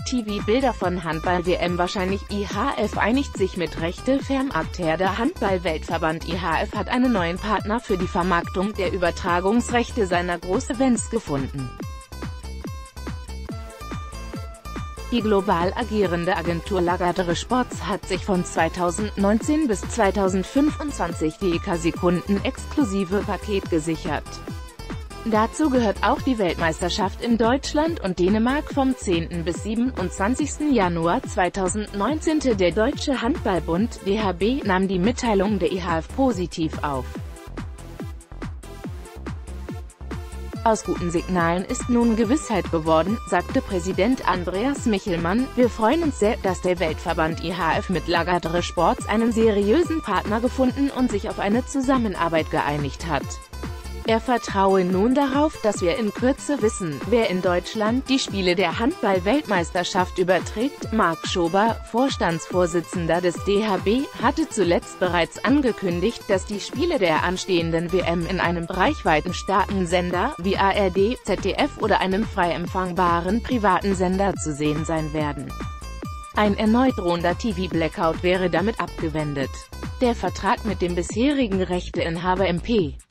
TV-Bilder von Handball-WM wahrscheinlich. IHF einigt sich mit Rechte-Vermarkter. Der Handball-Weltverband IHF hat einen neuen Partner für die Vermarktung der Übertragungsrechte seiner Groß-Events gefunden. Die global agierende Agentur Lagardère Sports hat sich von 2019 bis 2025 die EK-Sekunden-exklusive Paket gesichert. Dazu gehört auch die Weltmeisterschaft in Deutschland und Dänemark vom 10. bis 27. Januar 2019. Der Deutsche Handball-Bund (DHB) nahm die Mitteilung der IHF positiv auf. Aus guten Signalen ist nun Gewissheit geworden, sagte Präsident Andreas Michelmann. Wir freuen uns sehr, dass der Weltverband IHF mit Lagardère Sports einen seriösen Partner gefunden und sich auf eine Zusammenarbeit geeinigt hat. Er vertraue nun darauf, dass wir in Kürze wissen, wer in Deutschland die Spiele der Handball-Weltmeisterschaft überträgt. Marc Schober, Vorstandsvorsitzender des DHB, hatte zuletzt bereits angekündigt, dass die Spiele der anstehenden WM in einem reichweitenstarken Sender, wie ARD, ZDF oder einem frei empfangbaren privaten Sender zu sehen sein werden. Ein erneut drohender TV-Blackout wäre damit abgewendet. Der Vertrag mit dem bisherigen Rechteinhaber MP